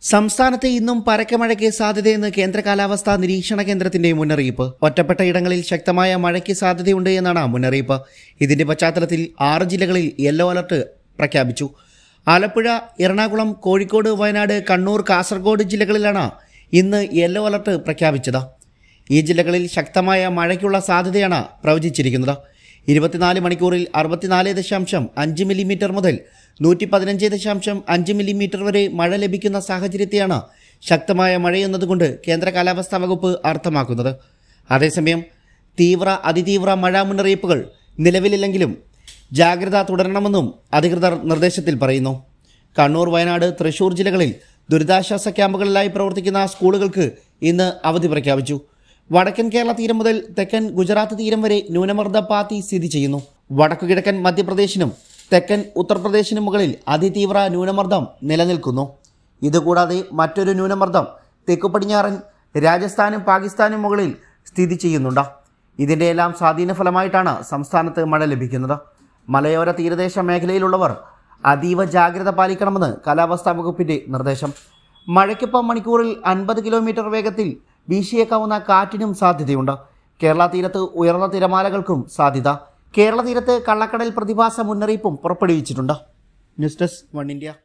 സംസ്ഥാനത്ത് ഇന്നും പരക്കെ മഴയ്ക്ക് സാധ്യതയെന്ന് കേന്ദ്ര കാലാവസ്ഥാ നിരീക്ഷണ കേന്ദ്രത്തിന്റെ മുന്നറിയിപ്പ്. ഒറ്റപ്പെട്ട ഇടങ്ങളിൽ ശക്തമായ മഴയ്ക്ക് സാധ്യതയുണ്ട് എന്നാണ് മുന്നറിയിപ്പ്. ഇതിന്റെ പശ്ചാത്തലത്തിൽ 6 ജില്ലകളിൽ യെല്ലോ അലർട്ട് പ്രഖ്യാപിച്ചു. ആലപ്പുഴ, എറണാകുളം, കോഴിക്കോട്, വയനാട്, കണ്ണൂർ, കാസർഗോഡ് ജില്ലകളിലാണ് ഇന്ന് യെല്ലോ അലർട്ട് പ്രഖ്യാപിച്ചത്. ഈ ജില്ലകളിൽ ശക്തമായ മഴയ്ക്കുള്ള സാധ്യതയാണ് പ്രവചിച്ചിരിക്കുന്നത്. 24 മണിക്കൂറിൽ 64.5 മില്ലിമീറ്റർ മുതൽ 115.5 മില്ലിമീറ്റർ വരെ മഴ ലഭിക്കുന്ന സാഹചര്യത്തെയാണ് ശക്തമായ മഴയെന്നതുകൊണ്ട് കേന്ദ്ര കാലാവസ്ഥാ വകുപ്പ് അർത്ഥമാക്കുന്നത്. അതേസമയം തീവ്ര അതിതീവ്ര മഴ മുന്നറിയിപ്പുകൾ നിലവിലില്ലെങ്കിലും ജാഗ്രത തുടരണമെന്നും അധികൃതർ നിർദ്ദേശത്തിൽ പറയുന്നു. കണ്ണൂർ, വയനാട്, തൃശൂർ ജില്ലകളിൽ ദുരിതാശ്വാസ ക്യാമ്പുകളിലായി പ്രവർത്തിക്കുന്ന സ്കൂളുകൾക്ക് ഇന്ന് അവധി പ്രഖ്യാപിച്ചു. വടക്കൻ കേരള തീരം മുതൽ തെക്കൻ ഗുജറാത്ത് തീരം വരെ ന്യൂനമർദ്ദ പാത്തി സ്ഥിതി ചെയ്യുന്നു. വടക്കുകിഴക്കൻ മധ്യപ്രദേശിനും തെക്കൻ ഉത്തർപ്രദേശിനും മുകളിൽ അതിതീവ്ര ന്യൂനമർദ്ദം നിലനിൽക്കുന്നു. ഇതുകൂടാതെ മറ്റൊരു ന്യൂനമർദ്ദം തെക്കു പടിഞ്ഞാറൻ രാജസ്ഥാനും പാകിസ്ഥാനും മുകളിൽ സ്ഥിതി ചെയ്യുന്നുണ്ട്. ഇതിൻ്റെ എല്ലാം സ്വാധീന ഫലമായിട്ടാണ് സംസ്ഥാനത്ത് മഴ ലഭിക്കുന്നത്. മലയോര തീരദേശ മേഖലയിലുള്ളവർ അതീവ ജാഗ്രത പാലിക്കണമെന്ന് കാലാവസ്ഥാ വകുപ്പിന്റെ നിർദ്ദേശം. മഴയ്ക്കൊപ്പം മണിക്കൂറിൽ 50 കിലോമീറ്റർ വേഗത്തിൽ വീശിയേക്കാവുന്ന കാറ്റിനും സാധ്യതയുണ്ട്. കേരള തീരത്ത് ഉയർന്ന തിരമാലകൾക്കും സാധ്യത. കേരള തീരത്ത് കള്ളക്കടൽ പ്രതിഭാസ മുന്നറിയിപ്പും പുറപ്പെടുവിച്ചിട്ടുണ്ട്. News desk 1 India.